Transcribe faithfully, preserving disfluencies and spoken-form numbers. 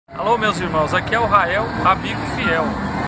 Alô, meus irmãos, aqui é o Rael, amigo fiel.